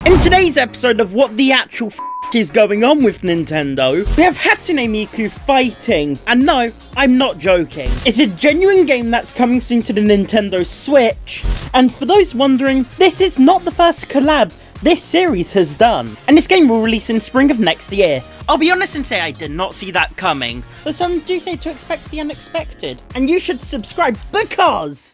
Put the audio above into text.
In today's episode of What the Actual is Going On with Nintendo, we have Hatsune Miku fighting, and no, I'm not joking. It's a genuine game that's coming soon to the Nintendo Switch, and for those wondering, this is not the first collab this series has done, and this game will release in spring of next year. I'll be honest and say I did not see that coming, but some do say to expect the unexpected, and you should subscribe because